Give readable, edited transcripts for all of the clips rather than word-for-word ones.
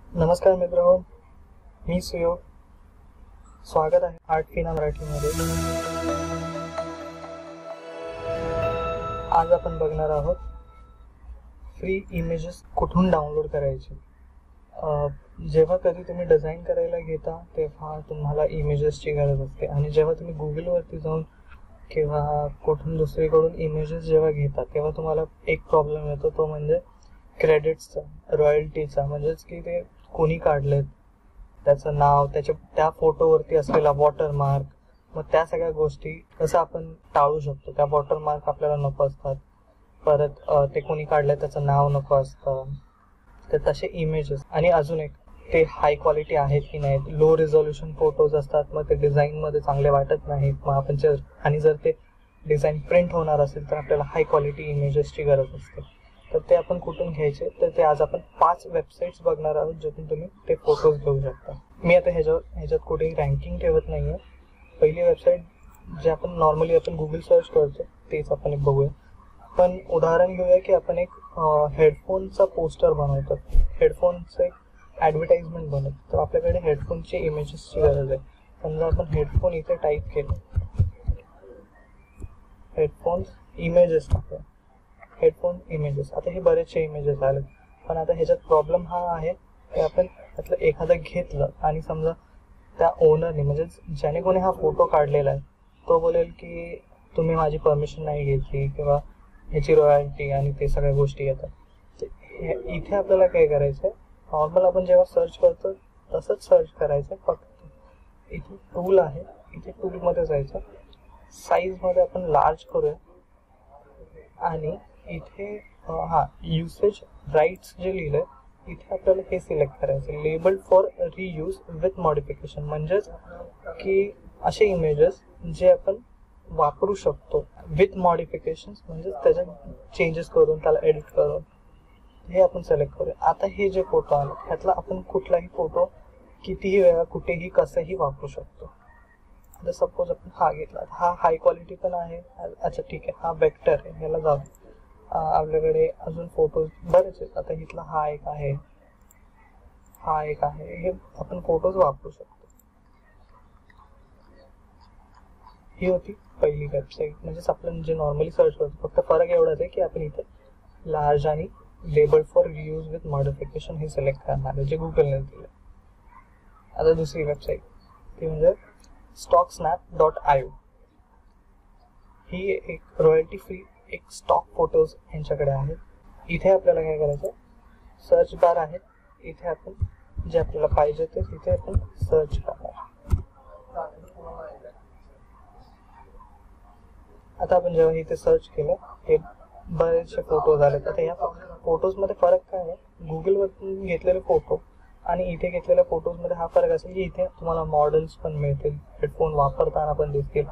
नमस्कार मित्रांनो, मी सुयोग. स्वागत आहे आर्टकीना मराठीमध्ये. आज आपण बघणार आहोत फ्री इमेजेस कुठून डाउनलोड करायचे. जेव्हा कधी तुम्ही डिझाईन करायला घेता तेव्हा तुम्हाला इमेजेसची गरज असते, आणि जेव्हा तुम्ही गुगलवरती जाऊन किंवा कुठून दुसरीकडून इमेजेस जेव्हा घेता तेव्हा तुम्हाला एक प्रॉब्लेम येतो, तो म्हणजे क्रेडिट्सचा, रॉयल्टीचा. म्हणजेच की ते कोणी काढलेत, त्याचं नाव, त्या फोटोवरती असलेला वॉटरमार्क, मग त्या सगळ्या गोष्टी कसं आपण टाळू शकतो. त्या वॉटरमार्क आपल्याला नको असतात, परत ते कोणी काढलंय त्याचं नाव नको असतं. तर तसे इमेजेस, आणि अजून एक, ते हाय क्वालिटी आहेत की नाहीत. लो रिझोल्युशन फोटोज असतात, मग ते डिझाईनमध्ये चांगले वाटत नाहीत. मग आपण आणि जर ते डिझाईन प्रिंट होणार असेल तर आपल्याला हाय क्वालिटी इमेजेसची गरज असते. तर ते आपण कुठून घ्यायचे, तर ते आज आपण 5 वेबसाईट्स बघणार आहोत ज्यातून तुम्ही ते फोटोज घेऊ शकता. मी आता ह्याच्यात कुठेही रँकिंग ठेवत नाही आहे. पहिली वेबसाईट जे आपण नॉर्मली गुगल सर्च करतो तेच आपण एक बघूया. पण उदाहरण घेऊया की आपण एक हेडफोनचा पोस्टर बनवतो, हेडफोनचं एक ॲडव्हर्टाइजमेंट बनवतो. तर आपल्याकडे हेडफोनची इमेजेसची गरज आहे. समजा आपण हेडफोन इथे टाईप केलं, हेडफोन्स इमेजेस टाकूया, हेडफोन इमेजेस. आता हे बरेचसे इमेजेस आले, पण आता ह्याच्यात प्रॉब्लेम हा आहे की आपण त्यातलं एखादं घेतलं आणि समजा त्या ओनरने, म्हणजे ज्याने कोणी हा फोटो काढलेला आहे, तो बोलेल की तुम्ही माझी परमिशन नाही घेतली किंवा ह्याची रॉयल्टी आणि ते सगळ्या गोष्टी येतात. इथे आपल्याला काय करायचं आहे, नॉर्मल आपण जेव्हा सर्च करतो तसंच सर्च करायचं. फक्त इथे टूल आहे, इथे टूलमध्ये जायचं, साईजमध्ये आपण लार्ज करूया, आणि इथे युसेज राईट्स जे लिहिलंय इथे आपल्याला हे सिलेक्ट करायचं, labelled for reuse with modification. म्हणजेच की असे इमेजेस जे आपण वापरू शकतो विथ मॉडिफिकेशन्स, म्हणजे त्याच्यात चेंजेस करून, त्याला एडिट करून, हे आपण सिलेक्ट करूया. आता हे जे फोटो आले ह्यातला आपण कुठलाही फोटो कितीही वेळा कुठेही कसंही वापरू शकतो. आता सपोज आपण हा घेतला, हा हाय क्वालिटी पण आहे. अच्छा ठीक आहे, हा वेक्टर आहे, ह्याला जाऊ. आपल्याकडे अजून फोटोज बरेच आहेत. आता इथला हा एक आहे, हा एक आहे, हे आपण फोटोज वापरू शकतो. ही होती पहिली वेबसाईट, म्हणजेच आपण जे नॉर्मली सर्च करतो. फक्त फरक एवढाच आहे की आपण इथे लार्ज आणि label for reuse with modification हे सिलेक्ट करणार आहे, जे गुगलने दिलं. आता दुसरी वेबसाईट, ती म्हणजे stocksnap.io. ही एक रॉयल्टी फ्री एक स्टॉक फोटोज यांच्याकडे आहेत. इथे आपल्याला काय करायचं, सर्च बार आहे, इथे आपण जे आपल्याला पाहिजे ते तिथे आपण सर्च करणार. आता आपण जेव्हा इथे सर्च केलं, हे बरेचसे फोटोज आलेत. आता या फोटोजमध्ये फरक काय आहे, गुगलवरून घेतलेले फोटो आणि इथे घेतलेल्या फोटोजमध्ये हा फरक असेल की इथे तुम्हाला मॉडेल्स पण मिळतील, हेडफोन वापरताना पण दिसतील,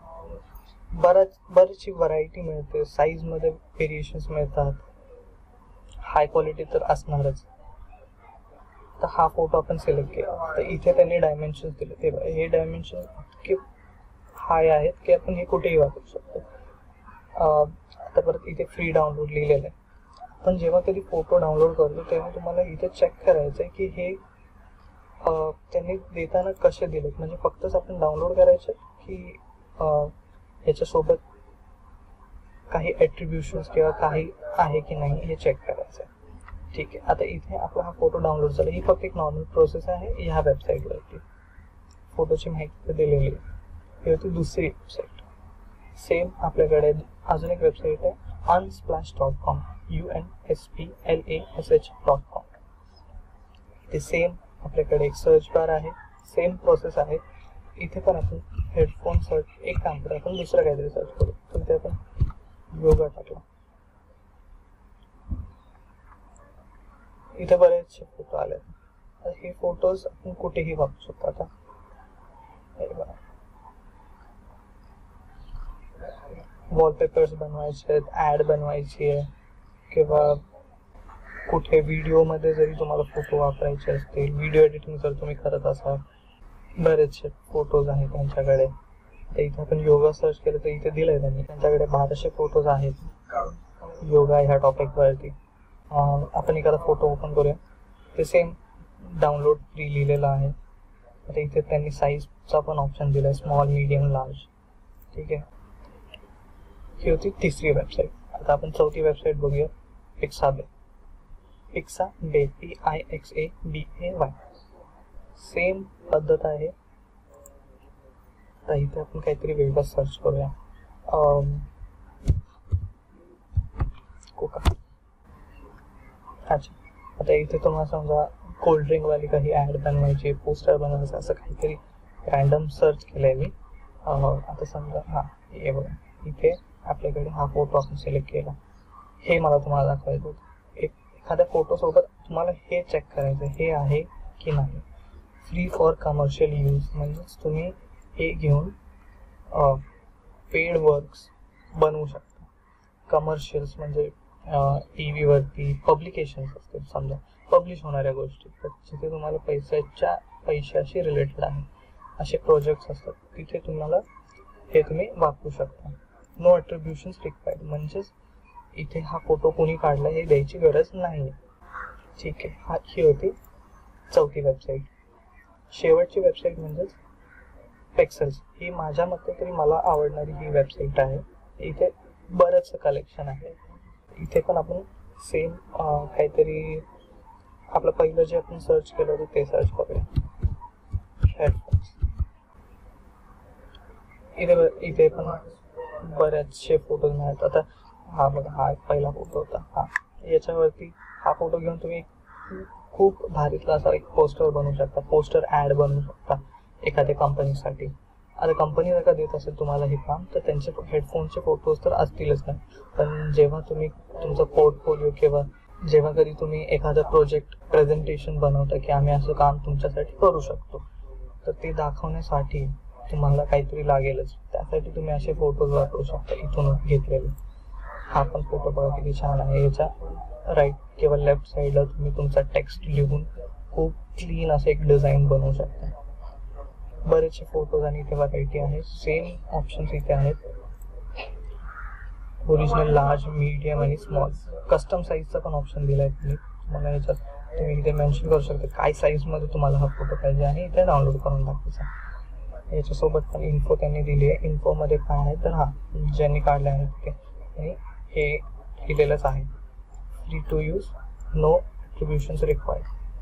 बरीचशी व्हरायटी मिळते, साईजमध्ये व्हेरिएशन्स मिळतात, हाय क्वालिटी तर असणारच. तर हा फोटो आपण सिलेक्ट केला, तर इथे त्यांनी डायमेन्शन्स दिले. ते हे डायमेन्शन इतके हाय आहेत की आपण हे कुठेही वापरू शकतो. आता परत इथे फ्री डाउनलोड लिहिलेलं आहे. आपण जेव्हा कधी फोटो डाउनलोड करतो तेव्हा तुम्हाला इथे चेक करायचं आहे की हे त्यांनी देताना कसे दिलेत. म्हणजे फक्तच आपण डाउनलोड करायचे की याच्यासोबत काही ॲट्रिब्युशन्स किंवा काही आहे की नाही हे चेक करायचं आहे. ठीक आहे, आता इथे आपला हा फोटो डाउनलोड झाला. ही फक्त एक नॉर्मल प्रोसेस आहे ह्या वेबसाईटवरती. फोटोची माहिती दिलेली आहे. ही होती दुसरी वेबसाईट. सेम आपल्याकडे अजून एक वेबसाईट आहे, unsplash.com, unsplash.com. ते सेम आपल्याकडे एक सर्च बार आहे, सेम प्रोसेस आहे. इथे पण आपण हेडफोन सर्च, एक काम करू, आपण दुसरं काहीतरी सर्च करू. तर ते आपण योगा टाकला, इथे बरेचसे फोटो आले. हे फोटोज आपण कुठेही वापरू शकतो. आता वॉलपेपर्स बनवायचे आहेत, ॲड बनवायची आहे, किंवा कुठे व्हिडिओमध्ये जरी तुम्हाला फोटो वापरायचे असतील, व्हिडिओ एडिटिंग जर तुम्ही करत असाल, बरेचसे फोटोज आहेत त्यांच्याकडे. तर इथे आपण योगा सर्च केलं तर इथे दिलं आहे त्यांनी, त्यांच्याकडे 1200 फोटोज आहेत योगा ह्या टॉपिकवरती. आपण एखादा फोटो ओपन करूया, ते सेम डाउनलोड फ्री लिहिलेला आहे. आता इथे त्यांनी साईजचा पण ऑप्शन दिला आहे, स्मॉल, मीडियम, लार्ज. ठीक आहे, ही होती तिसरी वेबसाईट. आता आपण चौथी वेबसाईट बघूया, पिक्साबे. Pixabay, PIXABAY. सेम पद्धत आहे. तर इथे आपण काहीतरी वेगळं सर्च करूया. कोका. अच्छा, आता इथे तुम्हाला समजा कोल्ड्रिंकवाली काही ॲड बनवायची, पोस्टर बनवायचं, असं काहीतरी रँडम सर्च केलं आहे मी. आता समजा हे बघा, इथे आपल्याकडे हा फोटो आपण सिलेक्ट केला. हे मला तुम्हाला दाखवायचं होतं. एखाद्या फोटोसोबत तुम्हाला हे चेक करायचं हे आहे की नाही. फ्री फॉर कमर्शियल यूज, म्हणजेच तुम्ही हे घेऊन पेड वर्क्स बनवू शकता. कमर्शियल्स म्हणजे टी व्हीवरती पब्लिकेशन्स असतील, समजा पब्लिश होणाऱ्या गोष्टी, तर जिथे तुम्हाला पैशाशी रिलेटेड आहे असे प्रोजेक्ट्स असतात, तिथे तुम्हाला हे तुम्ही वापरू शकता. नो अट्रिब्युशन्स रिक्वायर्ड, म्हणजेच इथे हा फोटो कोणी काढला हे द्यायची गरज नाही. ठीक आहे, ही होती चौथी वेबसाईट. शेवटची वेबसाईट म्हणजेच पिक्सेल्स. ही माझ्या मते तरी मला आवडणारी ही वेबसाईट आहे. इथे बरंचसं कलेक्शन आहे. इथे पण आपण सेम काहीतरी आपलं पहिलं जे आपण सर्च केलं होतं ते सर्च करूया, हेडफोन्स. इथे पण बरेचसे फोटोज मिळतात. आता हा बघा, हा पहिला फोटो होता. याच्यावरती हा फोटो घेऊन तुम्ही खूप भारीतला असा एक पोस्टर बनवू शकता, पोस्टर ॲड बनवू शकता एखाद्या कंपनीसाठी. आता कंपनी जर का देत असेल तुम्हाला हे काम, तर त्यांचे हेडफोनचे फोटोज तर असतीलच नाही, पण जेव्हा तुम्ही तुमचा पोर्टफोलिओ किंवा जेव्हा कधी तुम्ही एखादा प्रोजेक्ट प्रेझेंटेशन बनवता की आम्ही असं काम तुमच्यासाठी करू शकतो, तर ते दाखवण्यासाठी तुम्हाला काहीतरी लागेलच. त्यासाठी तुम्ही असे फोटोज वापरू शकता इथून घेतलेले. हा पण फोटो बघा किती छान आहे. याच्या राईट किंवा लेफ्ट साईडला तुम्ही तुमचा टेक्स्ट लिहून खूप क्लीन असं एक डिझाईन बनवू शकता. बरेचसे फोटोज आणि इथे व्हरायटी आहे. सेम ऑप्शन्स इथे आहेत. ओरिजिनल, लार्ज, मीडियम आणि स्मॉल. कस्टम साईजचा पण ऑप्शन दिला आहे तुम्ही. तुम्हाला याच्यात तुम्ही इथे मेन्शन करू शकता काय साईजमध्ये तुम्हाला हा फोटो पाहिजे आणि इथे डाउनलोड करून टाकायचा. याच्यासोबत पण इन्फो त्यांनी दिली आहे. इन्फोमध्ये काय आहे तर ज्यांनी काढले आहे ते आणि हे दिलेलंच आहे, free to use, no attributions required.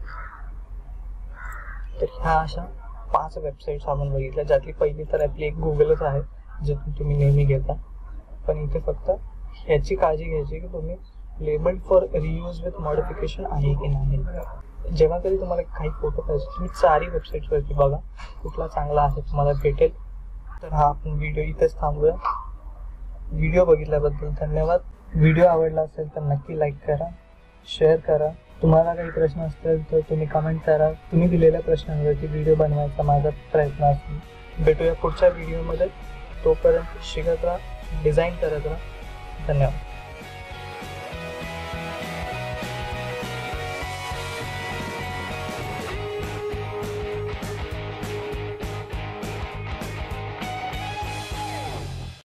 तर ह्या अशा 5 वेबसाईट्स आपण बघितल्या, ज्यातली पहिली तर आपली एक गुगलच आहे जिथून तुम्ही नेहमी घेता. पण इथे फक्त ह्याची काळजी घ्यायची की तुम्ही labelled for reuse with modification आहे की नाही. जेव्हा कधी तुम्हाला काही फोटो पाहिजे तुम्ही 4 वेबसाईट्सवरती बघा, कुठला चांगला आहे तुम्हाला भेटेल. तर आपण व्हिडिओ इथेच थांबूया. व्हिडिओ बघितल्याबद्दल धन्यवाद. व्हिडिओ आवडला असेल तर नक्की लाईक करा, शेअर करा. तुम्हाला काही प्रश्न असतील तर तुम्ही कमेंट करा. तुम्ही दिलेल्या प्रश्नांवरती व्हिडिओ बनवायचा माझा प्रयत्न असेल. भेटूया पुढच्या व्हिडिओमध्ये. तोपर्यंत शिकत राहा, डिझाईन करत राहा. धन्यवाद.